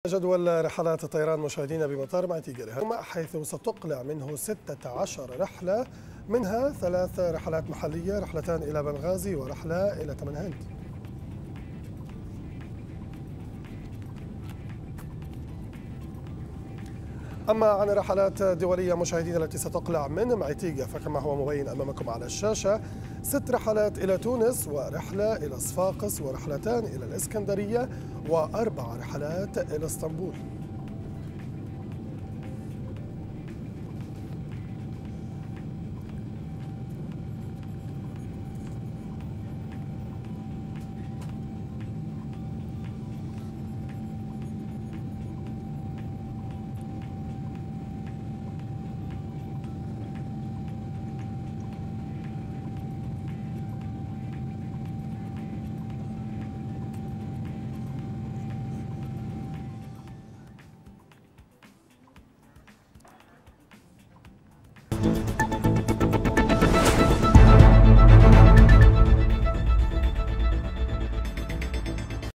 جدول رحلات الطيران مشاهدينا بمطار معتيقة حيث ستقلع منه 16 رحلة، منها 3 رحلات محلية، رحلتان إلى بنغازي ورحلة إلى تمنهند. أما عن الرحلات الدولية مشاهدينا التي ستقلع من معتيقة فكما هو مبين أمامكم على الشاشة 6 رحلات إلى تونس ورحلة إلى صفاقس ورحلتان إلى الإسكندرية و4 رحلات إلى اسطنبول.